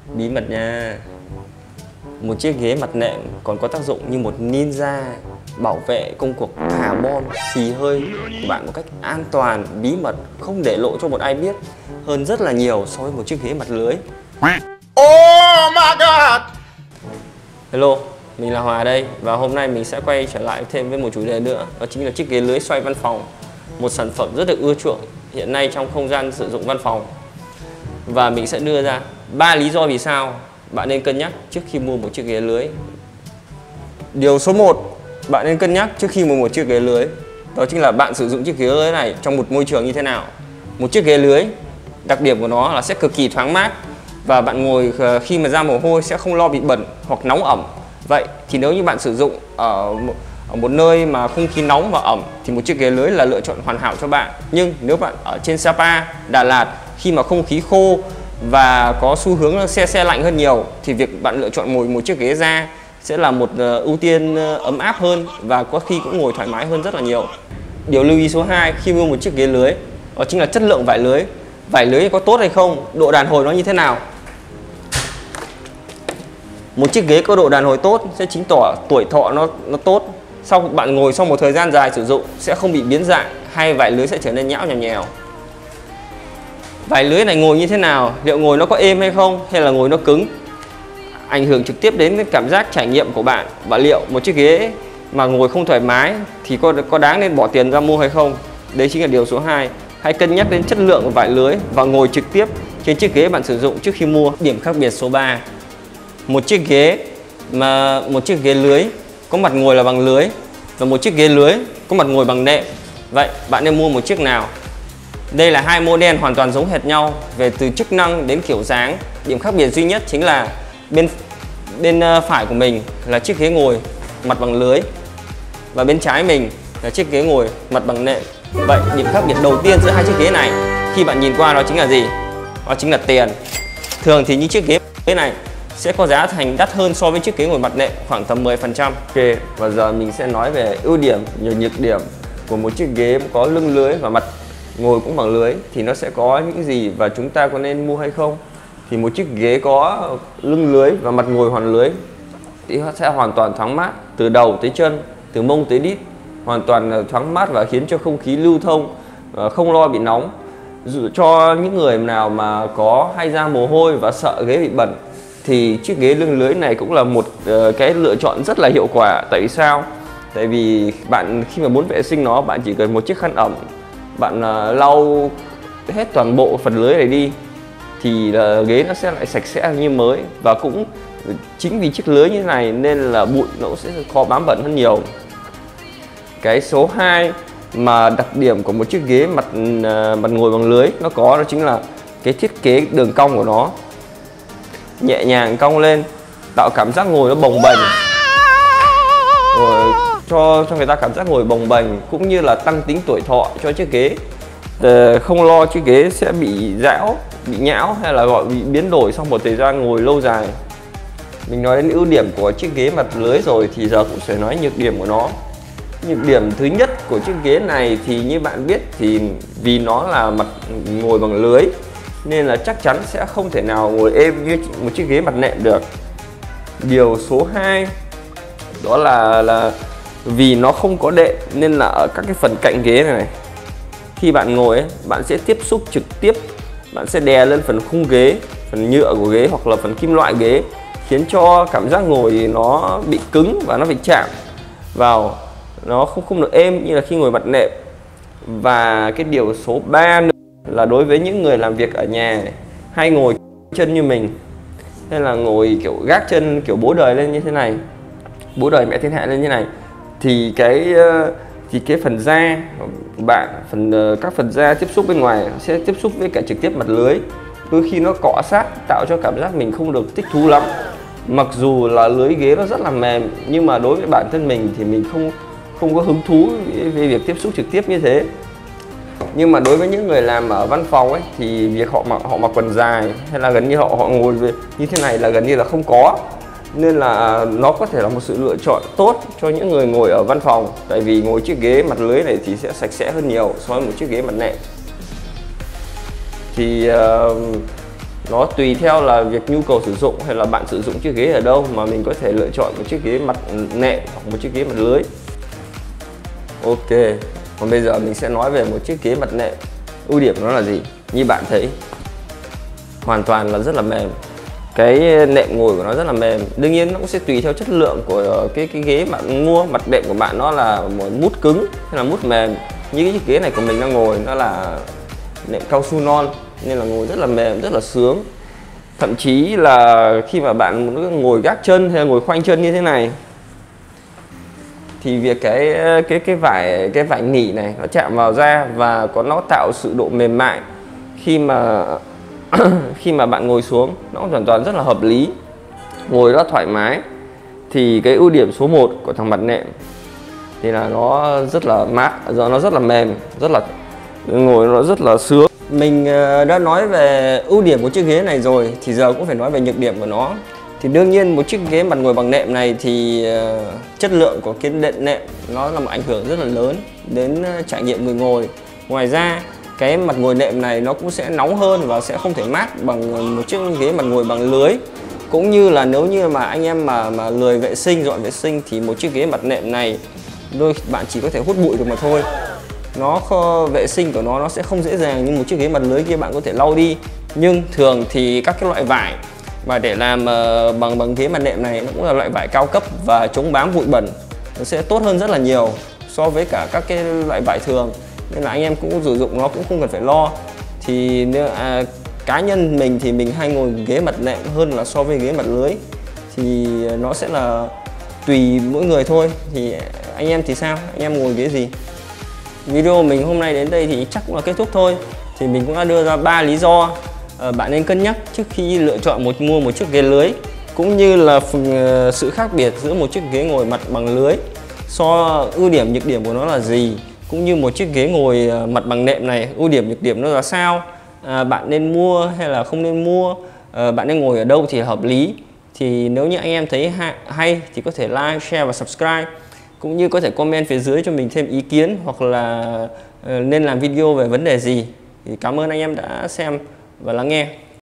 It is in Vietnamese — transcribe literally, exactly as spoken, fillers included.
Bí mật nha. Một chiếc ghế mặt nệm còn có tác dụng như một ninja bảo vệ công cuộc thả bom, xì hơi của bạn một cách an toàn, bí mật, không để lộ cho một ai biết, hơn rất là nhiều so với một chiếc ghế mặt lưới. Oh my god. Hello, mình là Hòa đây và hôm nay mình sẽ quay trở lại thêm với một chủ đề nữa, đó chính là chiếc ghế lưới xoay văn phòng, một sản phẩm rất được ưa chuộng hiện nay trong không gian sử dụng văn phòng. Và mình sẽ đưa ra ba lý do vì sao bạn nên cân nhắc trước khi mua một chiếc ghế lưới. Điều số một bạn nên cân nhắc trước khi mua một chiếc ghế lưới, đó chính là bạn sử dụng chiếc ghế lưới này trong một môi trường như thế nào. Một chiếc ghế lưới, đặc điểm của nó là sẽ cực kỳ thoáng mát và bạn ngồi khi mà ra mồ hôi sẽ không lo bị bẩn hoặc nóng ẩm. Vậy thì nếu như bạn sử dụng ở một, ở một nơi mà không khí nóng và ẩm thì một chiếc ghế lưới là lựa chọn hoàn hảo cho bạn. Nhưng nếu bạn ở trên Sapa, Đà Lạt khi mà không khí khô và có xu hướng se se lạnh hơn nhiều thì việc bạn lựa chọn ngồi một chiếc ghế da sẽ là một ưu tiên ấm áp hơn và có khi cũng ngồi thoải mái hơn rất là nhiều. Điều lưu ý số hai khi mua một chiếc ghế lưới đó chính là chất lượng vải lưới. Vải lưới có tốt hay không, độ đàn hồi nó như thế nào. Một chiếc ghế có độ đàn hồi tốt sẽ chứng tỏ tuổi thọ nó nó tốt. Sau bạn ngồi sau một thời gian dài sử dụng sẽ không bị biến dạng hay vải lưới sẽ trở nên nhão nhèo nhèo. Vải lưới này ngồi như thế nào, liệu ngồi nó có êm hay không hay là ngồi nó cứng, ảnh hưởng trực tiếp đến cái cảm giác trải nghiệm của bạn. Và liệu một chiếc ghế mà ngồi không thoải mái thì có có đáng nên bỏ tiền ra mua hay không. Đấy chính là điều số hai. Hãy cân nhắc đến chất lượng của vải lưới và ngồi trực tiếp trên chiếc ghế bạn sử dụng trước khi mua. Điểm khác biệt số ba, một chiếc ghế mà một chiếc ghế lưới có mặt ngồi là bằng lưới và một chiếc ghế lưới có mặt ngồi bằng nệm. Vậy bạn nên mua một chiếc nào? Đây là hai model hoàn toàn giống hệt nhau về từ chức năng đến kiểu dáng. Điểm khác biệt duy nhất chính là bên bên phải của mình là chiếc ghế ngồi mặt bằng lưới và bên trái mình là chiếc ghế ngồi mặt bằng nệm. Vậy điểm khác biệt đầu tiên giữa hai chiếc ghế này khi bạn nhìn qua đó chính là gì? Đó chính là tiền. Thường thì những chiếc ghế này sẽ có giá thành đắt hơn so với chiếc ghế ngồi mặt nệm khoảng tầm mười phần trăm. Ok, và giờ mình sẽ nói về ưu điểm và nhược điểm của một chiếc ghế có lưng lưới và mặt ngồi cũng bằng lưới thì nó sẽ có những gì và chúng ta có nên mua hay không. Thì một chiếc ghế có lưng lưới và mặt ngồi hoàn lưới thì nó sẽ hoàn toàn thoáng mát từ đầu tới chân, từ mông tới đít, hoàn toàn thoáng mát và khiến cho không khí lưu thông, không lo bị nóng. Dù cho những người nào mà có hay ra mồ hôi và sợ ghế bị bẩn thì chiếc ghế lưng lưới này cũng là một uh, cái lựa chọn rất là hiệu quả. Tại vì sao? Tại vì bạn khi mà muốn vệ sinh nó, bạn chỉ cần một chiếc khăn ẩm, bạn uh, lau hết toàn bộ phần lưới này đi thì uh, ghế nó sẽ lại sạch sẽ như mới. Và cũng chính vì chiếc lưới như thế này nên là bụi nó cũng sẽ khó bám bẩn hơn nhiều. Cái số hai mà đặc điểm của một chiếc ghế mặt uh, mặt ngồi bằng lưới nó có đó chính là cái thiết kế đường cong của nó nhẹ nhàng cong lên, tạo cảm giác ngồi nó bồng bềnh, rồi cho cho người ta cảm giác ngồi bồng bềnh cũng như là tăng tính tuổi thọ cho chiếc ghế. Để không lo chiếc ghế sẽ bị rão, bị nhão hay là gọi bị biến đổi sau một thời gian ngồi lâu dài. Mình nói đến ưu điểm của chiếc ghế mặt lưới rồi thì giờ cũng sẽ nói nhược điểm của nó. Nhược điểm thứ nhất của chiếc ghế này thì như bạn biết thì vì nó là mặt ngồi bằng lưới nên là chắc chắn sẽ không thể nào ngồi êm như một chiếc ghế mặt nệm được. Điều số hai đó là là vì nó không có đệm nên là ở các cái phần cạnh ghế này, này khi bạn ngồi ấy, bạn sẽ tiếp xúc trực tiếp, bạn sẽ đè lên phần khung ghế, phần nhựa của ghế hoặc là phần kim loại ghế, khiến cho cảm giác ngồi nó bị cứng và nó bị chạm vào, nó không không được êm như là khi ngồi mặt nệm. Và cái điều số ba nữa là đối với những người làm việc ở nhà hay ngồi chân như mình hay là ngồi kiểu gác chân kiểu bố đời lên như thế này, bố đời mẹ thiên hạ lên như này thì cái thì cái phần da của bạn, phần các phần da tiếp xúc bên ngoài sẽ tiếp xúc với cả trực tiếp mặt lưới, đôi khi nó cọ sát tạo cho cảm giác mình không được thích thú lắm. Mặc dù là lưới ghế nó rất là mềm nhưng mà đối với bản thân mình thì mình không không có hứng thú về việc tiếp xúc trực tiếp như thế. Nhưng mà đối với những người làm ở văn phòng ấy thì việc họ mặc họ mặc quần dài hay là gần như họ họ ngồi như thế này là gần như là không có, nên là nó có thể là một sự lựa chọn tốt cho những người ngồi ở văn phòng. Tại vì ngồi chiếc ghế mặt lưới này thì sẽ sạch sẽ hơn nhiều so với một chiếc ghế mặt nệm. Thì uh, Nó tùy theo là việc nhu cầu sử dụng hay là bạn sử dụng chiếc ghế ở đâu mà mình có thể lựa chọn một chiếc ghế mặt nệm hoặc một chiếc ghế mặt lưới. Ok, còn bây giờ mình sẽ nói về một chiếc ghế mặt nệm. Ưu điểm nó là gì? Như bạn thấy, hoàn toàn là rất là mềm. Cái nệm ngồi của nó rất là mềm. Đương nhiên nó cũng sẽ tùy theo chất lượng của cái cái ghế bạn mua. Mặt đệm của bạn nó là một mút cứng hay là mút mềm. Như cái chiếc ghế này của mình đang ngồi nó là nệm cao su non nên là ngồi rất là mềm, rất là sướng. Thậm chí là khi mà bạn ngồi gác chân hay là ngồi khoanh chân như thế này thì việc cái cái cái vải cái vải nỉ này nó chạm vào da và có nó tạo sự độ mềm mại khi mà khi mà bạn ngồi xuống, nó hoàn toàn rất là hợp lý, ngồi rất thoải mái. Thì cái ưu điểm số một của thằng mặt nệm thì là nó rất là mát, giờ nó rất là mềm, rất là ngồi nó rất là sướng. Mình đã nói về ưu điểm của chiếc ghế này rồi thì giờ cũng phải nói về nhược điểm của nó. Thì đương nhiên một chiếc ghế mặt ngồi bằng nệm này thì chất lượng của cái đệm nệm nó là một ảnh hưởng rất là lớn đến trải nghiệm người ngồi. Ngoài ra cái mặt ngồi nệm này nó cũng sẽ nóng hơn và sẽ không thể mát bằng một chiếc ghế mặt ngồi bằng lưới. Cũng như là nếu như mà anh em mà mà lười vệ sinh, dọn vệ sinh thì một chiếc ghế mặt nệm này đôi bạn chỉ có thể hút bụi được mà thôi. Nó vệ sinh của nó nó sẽ không dễ dàng như một chiếc ghế mặt lưới kia bạn có thể lau đi. Nhưng thường thì các cái loại vải mà để làm uh, bằng bằng ghế mặt nệm này nó cũng là loại vải cao cấp và chống bám bụi bẩn, nó sẽ tốt hơn rất là nhiều so với cả các cái loại vải thường, nên là anh em cũng sử dụng nó cũng không cần phải lo. Thì à, cá nhân mình thì mình hay ngồi ghế mặt nệm hơn là so với ghế mặt lưới, thì nó sẽ là tùy mỗi người thôi. Thì anh em thì sao, anh em ngồi ghế gì? Video mình hôm nay đến đây thì chắc cũng là kết thúc thôi. Thì mình cũng đã đưa ra ba lý do bạn nên cân nhắc trước khi lựa chọn một mua một chiếc ghế lưới, cũng như là sự khác biệt giữa một chiếc ghế ngồi mặt bằng lưới, so ưu điểm nhược điểm của nó là gì, cũng như một chiếc ghế ngồi mặt bằng nệm này ưu điểm nhược điểm nó là sao, à, bạn nên mua hay là không nên mua, à, bạn nên ngồi ở đâu thì hợp lý. Thì nếu như anh em thấy hay thì có thể like, share và subscribe, cũng như có thể comment phía dưới cho mình thêm ý kiến hoặc là uh, nên làm video về vấn đề gì. Thì cảm ơn anh em đã xem và lắng nghe.